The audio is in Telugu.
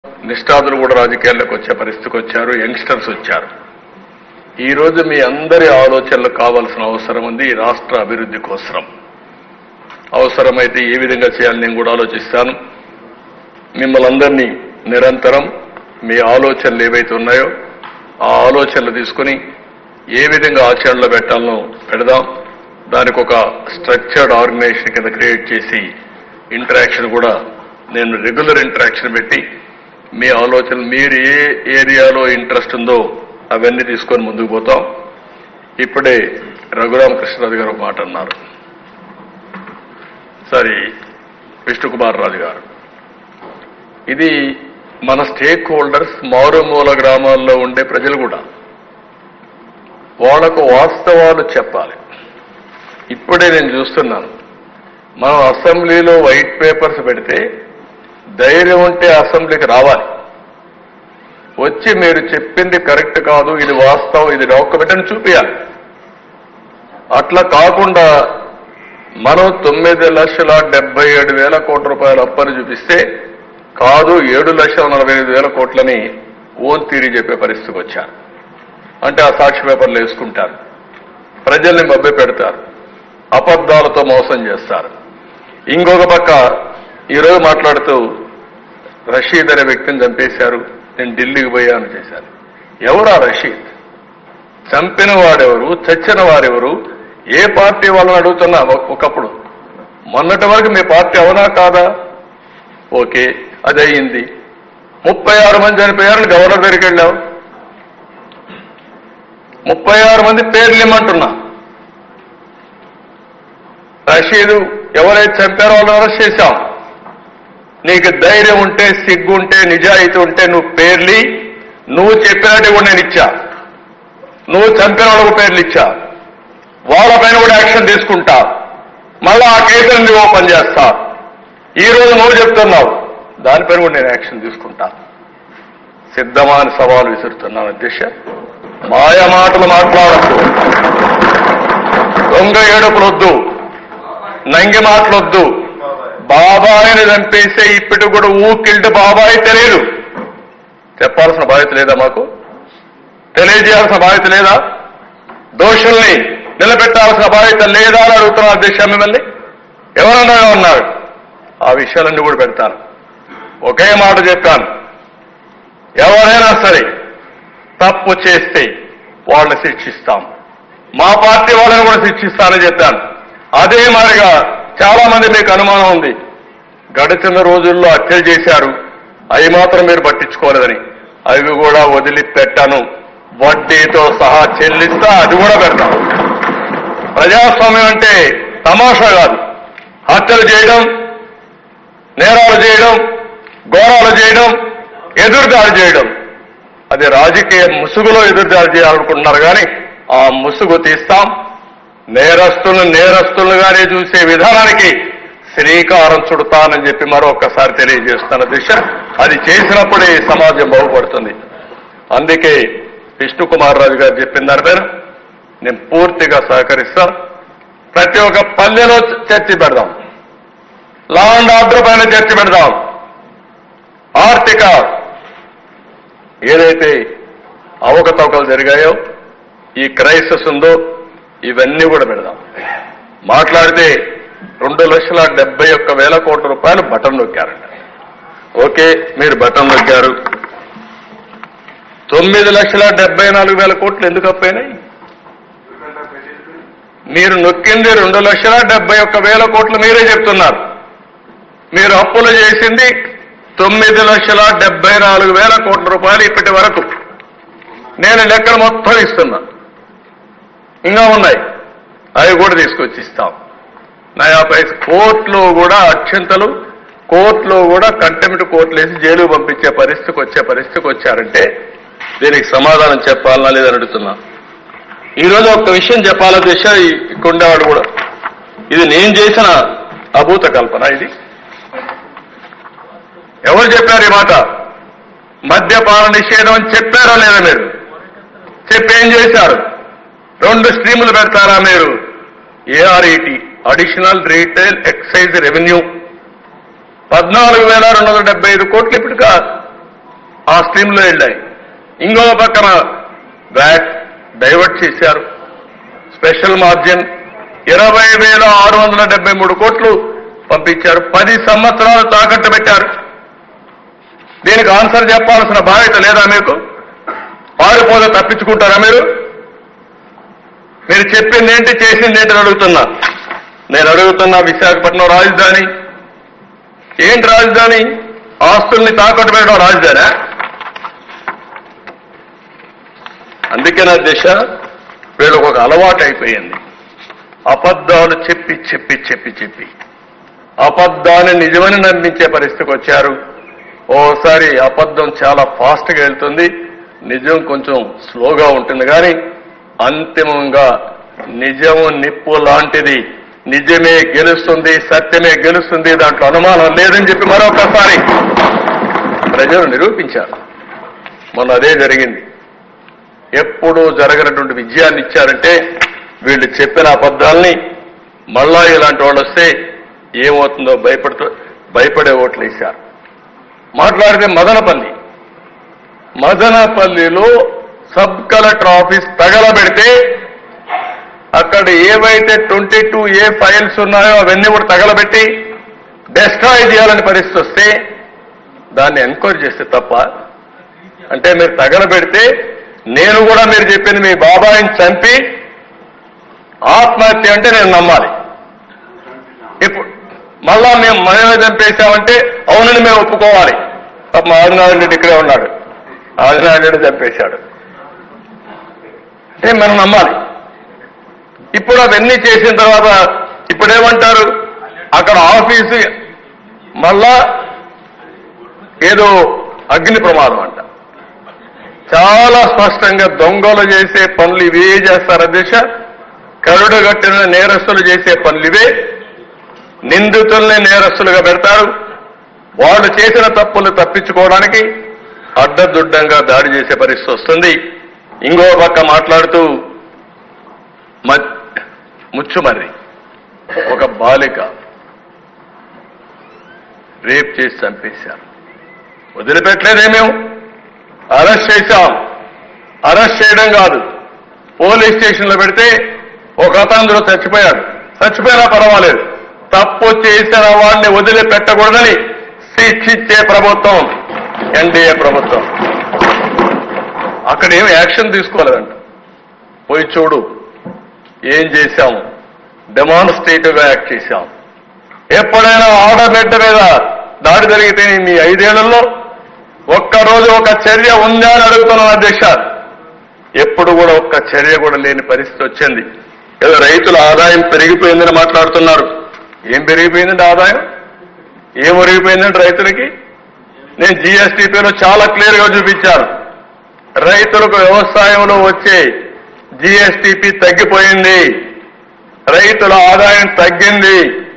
నిష్ఠాతులు కూడా రాజకీయాల్లోకి వచ్చే పరిస్థితికి వచ్చారు. యంగ్స్టర్స్ వచ్చారు. ఈ రోజు మీ అందరి ఆలోచనలు కావాల్సిన అవసరం ఉంది. ఈ రాష్ట్ర అభివృద్ధి కోసం అవసరమైతే ఏ విధంగా చేయాలని నేను కూడా ఆలోచిస్తాను. మిమ్మల్ని అందరినీ నిరంతరం మీ ఆలోచనలు ఏవైతే ఉన్నాయో ఆ ఆలోచనలు తీసుకుని ఏ విధంగా ఆచరణలో పెట్టాలనో పెడదాం. దానికి ఒక స్ట్రక్చర్డ్ ఆర్గనైజేషన్ కింద క్రియేట్ చేసి ఇంటరాక్షన్ కూడా నేను రెగ్యులర్ ఇంటరాక్షన్ పెట్టి మీ ఆలోచనలు మీరు ఏ ఏరియాలో ఇంట్రెస్ట్ ఉందో అవన్నీ తీసుకొని ముందుకు పోతాం. ఇప్పుడే రఘురామకృష్ణరాజు గారు ఒక మాట అన్నారు. సరే, విష్ణుకుమార్ రాజు గారు, ఇది మన స్టేక్ హోల్డర్స్ మారుమూల గ్రామాల్లో ఉండే ప్రజలు కూడా వాళ్లకు వాస్తవాలు చెప్పాలి. ఇప్పుడే నేను చూస్తున్నాను, మనం అసెంబ్లీలో వైట్ పేపర్స్ పెడితే ధైర్యం ఉంటే అసెంబ్లీకి రావాలి. వచ్చి మీరు చెప్పింది కరెక్ట్ కాదు, ఇది వాస్తవం, ఇది డాక్యుమెంట్ అని చూపించాలి. అట్లా కాకుండా మనం 9,77,000 కోట్ల రూపాయల అప్పని చూపిస్తే కాదు 7,45,000 కోట్లని ఓన్ తీరి చెప్పే పరిస్థితికి వచ్చారు. అంటే ఆ సాక్షి పేపర్లు వేసుకుంటారు, ప్రజల్ని మభ్య పెడతారు, అబద్ధాలతో మోసం చేస్తారు. ఇంకొక పక్క ఈరోజు మాట్లాడుతూ రషీద్ అనే వ్యక్తిని చంపేశారు, నేను ఢిల్లీకి పోయాను చేశారు. ఎవరా రషీద్? చంపిన వాడెవరు? చచ్చిన వారెవరు? ఏ పార్టీ వాళ్ళని అడుగుతున్నా. ఒకప్పుడు మొన్నటి వరకు మీ పార్టీ అవునా కాదా? ఓకే, అది అయ్యింది. 36 మంది చనిపోయారని గవర్నర్ దగ్గరికి వెళ్ళావు. 36 మంది పేర్లు ఇమ్మంటున్నా. రషీదు ఎవరైతే చంపారో వాళ్ళని అరెస్ట్ చేశాం. నీకు ధైర్యం ఉంటే, సిగ్గుంటే, నిజాయితీ ఉంటే నువ్వు పేర్లి, నువ్వు చెప్పినట్టు కూడా నేను ఇచ్చా. నువ్వు చంపిన వాళ్ళకు పేర్లు ఇచ్చా, వాళ్ళపైన కూడా యాక్షన్ తీసుకుంటా. మళ్ళా ఆ కేసులను ఓపెన్ చేస్తా. ఈ రోజు నువ్వు చెప్తున్నావు, దానిపైన కూడా నేను యాక్షన్ తీసుకుంటా. సిద్ధమా అని సవాలు విసురుతున్నాను. అధ్యక్ష, మాయ మాటలు మాట్లాడద్దు, దొంగ ఏడుపులొద్దు, నంగి మాటలొద్దు. బాబాయిని చంపేసే ఇప్పటి కూడా ఊకిల్డ్ బాబాయి తెలియదు. చెప్పాల్సిన బాధ్యత లేదా? మాకు తెలియజేయాల్సిన బాధ్యత లేదా? దోషుల్ని నిలబెట్టాల్సిన బాధ్యత లేదా అని అడుగుతున్నారు అధ్యక్ష. మిమ్మల్ని ఎవరన్నా ఉన్నారు, ఆ విషయాలన్నీ కూడా పెడతాను. ఒకే మాట చెప్పాను, ఎవరైనా సరే తప్పు చేస్తే వాళ్ళని శిక్షిస్తాం. మా పార్టీ వాళ్ళని కూడా శిక్షిస్తానని చెప్పాను. అదే మాదిరిగా చాలా మంది మీకు అనుమానం ఉంది, గడిచిన రోజుల్లో హత్యలు చేశారు, అవి మాత్రం మీరు పట్టించుకోలేదని. అవి కూడా వదిలిపెట్టాను, వడ్డీతో సహా చెల్లిస్తా, అది కూడా పెడతాను. ప్రజాస్వామ్యం అంటే తమాషా కాదు. హత్యలు చేయడం, నేరాలు చేయడం, ఘోరాలు చేయడం, ఎదురుదాడి చేయడం, అది రాజకీయ ముసుగులో ఎదురుదాడి చేయాలనుకుంటున్నారు. కానీ ఆ ముసుగు తీస్తాం. నేరస్తులుగానే చూసే విధానానికి శ్రీకారం చుడతానని చెప్పి మరొకసారి తెలియజేస్తున్న దిశ. అది చేసినప్పుడే సమాజం బాగుపడుతుంది. అందుకే విష్ణుకుమార్ రాజు గారు చెప్పిన దానిపైన నేను పూర్తిగా సహకరిస్తా. ప్రతి ఒక్క పల్లెలో చర్చ పెడదాం, లా అండ్ ఆర్డర్ పైన చర్చ పెడదాం, ఆర్థిక ఏదైతే అవకతవకలు జరిగాయో, ఈ క్రైసిస్ ఉందో, ఇవన్నీ కూడా పెడదాం. మాట్లాడితే 2,71,000 కోట్ల రూపాయలు బటన్ నొక్కారంట. ఓకే, మీరు బటన్ నొక్కారు. 9,74,000 కోట్లు ఎందుకు అప్పైనాయి? మీరు నొక్కింది 2,71,000 కోట్లు మీరే చెప్తున్నారు. మీరు అప్పులు చేసింది 9,74,000 కోట్ల రూపాయలు ఇప్పటి వరకు. నేను లెక్కలు మొత్తం ఇస్తున్నా, ఇంకా ఉన్నాయి, అవి కూడా తీసుకొచ్చి ఇస్తాం. నయాపై కోర్టులో కూడా అత్యంతలు, కోర్టులో కూడా కంటెంప్ట్ కోర్టులు వేసి జైలు పంపించే పరిస్థితికి వచ్చారంటే దీనికి సమాధానం చెప్పాలనా లేదని అడుగుతున్నా. ఈరోజు ఒక విషయం చెప్పాల దిశ, ఇక్కడుండేవాడు కూడా, ఇది నేను చేసిన అభూత కల్పన. ఇది ఎవరు చెప్పారు ఈ మాట? మద్యపాన నిషేధం అని చెప్పారా లేదా? మీరు చెప్పి ఏం చేశారు? 2 స్ట్రీములు పెడతారా మీరు? ARET, additional retail excise revenue, 14,275 కోట్లు ఇప్పటికా ఆ స్ట్రీమ్లో వెళ్ళాయి. ఇంకో పక్కన వ్యాట్ డైవర్ట్ చేశారు. స్పెషల్ మార్జిన్ 20,673 కోట్లు పంపించారు. 10 సంవత్సరాలు తాకట్టు పెట్టారు. దీనికి ఆన్సర్ చెప్పాల్సిన బాధ్యత లేదా మీకు? పారిపోతే తప్పించుకుంటారా మీరు? మీరు చెప్పింది ఏంటి, చేసింది ఏంటి అడుగుతున్నా. నేను అడుగుతున్నా, విశాఖపట్నం రాజధాని ఏంటి? రాజధాని ఆస్తుల్ని తాకట్టు పెట్టడం రాజధాని? అందుకే నా దిశ వీళ్ళకు ఒక అలవాటు అయిపోయింది. అబద్ధాలు చెప్పి చెప్పి చెప్పి చెప్పి అబద్ధాన్ని నిజమని నమ్మించే పరిస్థితికి వచ్చారు. ఓసారి అబద్ధం చాలా ఫాస్ట్గా వెళ్తుంది, నిజం కొంచెం స్లోగా ఉంటుంది. కానీ అంతిమంగా నిజము నిప్పు లాంటిది, నిజమే గెలుస్తుంది, సత్యమే గెలుస్తుంది, దాంట్లో అనుమానం లేదని చెప్పి మరొకసారి ప్రజలు నిరూపించారు. మొన్న అదే జరిగింది. ఎప్పుడూ జరగనటువంటి విజయాన్ని ఇచ్చారంటే వీళ్ళు చెప్పిన అబద్ధాల్ని మళ్ళా ఇలాంటి వాళ్ళు వస్తే ఏమవుతుందో భయపడే ఓట్లు వేశారు. మాట్లాడితే మదనపల్లిలో సబ్ కలెక్టర్ ఆఫీస్ తగలబెడితే అక్కడ ఏవైతే 22A ఫైల్స్ ఉన్నాయో అవన్నీ కూడా తగలబెట్టి డెస్ట్రాయ్ చేయాలని పరిస్థితి వస్తే దాన్ని ఎంక్వైరీ చేస్తే తప్ప. అంటే మీరు తగలబెడితే నేను కూడా మీరు చెప్పింది మీ బాబాయిని చంపి ఆత్మహత్య అంటే నేను నమ్మాలి. ఇప్పుడు మళ్ళా మనమే చంపేశామంటే అవునని మేము ఒప్పుకోవాలి. మా ఆదినారాయణ రెడ్డి ఇక్కడే ఉన్నాడు, ఆదినారాయణ రెడ్డి చంపేశాడు అంటే మనం నమ్మాలి. ఇప్పుడు అవన్నీ చేసిన తర్వాత ఇప్పుడేమంటారు, అక్కడ ఆఫీసు మళ్ళా ఏదో అగ్ని ప్రమాదం అంట. చాలా స్పష్టంగా దొంగలు చేసే పనులు ఇవే చేస్తారు అధ్యక్ష. కరుడుగట్టిన నేరస్తులు చేసే పనులు ఇవే. నిందితుల్ని నేరస్తులుగా పెడతారు. వాళ్ళు చేసిన తప్పులు తప్పించుకోవడానికి అడ్డదుడ్డంగా దాడి చేసే పరిస్థితి వస్తుంది. ఇంకో పక్క మాట్లాడుతూ ముచ్చుమర్రి ఒక బాలిక రేప్ చేసి చంపేశారు. వదిలిపెట్టలేదేమేం, అరెస్ట్ చేశాం. అరెస్ట్ చేయడం కాదు, పోలీస్ స్టేషన్లో పెడితే ఒక అతను చచ్చిపోయాడు. చచ్చిపోయినా పర్వాలేదు, తప్పు చేసిన వాడిని వదిలిపెట్టకూడదని శిక్షించే ప్రభుత్వం ఎన్డీఏ ప్రభుత్వం. అక్కడ ఏం యాక్షన్ తీసుకోలేదంట. పోయి చూడు ఏం చేశాము, డెమాన్స్ట్రేటివ్గా యాక్ట్ చేశాం. ఎప్పుడైనా ఆడబిడ్డ మీద దాడి జరిగితే మీ 5 ఏళ్లలో ఒక్కరోజు ఒక చర్య ఉందా అని అడుగుతున్నాను అధ్యక్ష. ఎప్పుడు కూడా ఒక్క చర్య కూడా లేని పరిస్థితి వచ్చింది. ఏదో రైతుల ఆదాయం పెరిగిపోయిందని మాట్లాడుతున్నారు. ఏం పెరిగిపోయిందంటే ఆదాయం? ఏం ఒరిగిపోయిందంటే రైతులకి? నేను జీఎస్టీపీలో చాలా క్లియర్గా చూపించాను. రైతులకు వ్యవసాయంలో వచ్చే జీఎస్టీపీ తగ్గిపోయింది, రైతుల ఆదాయం తగ్గింది.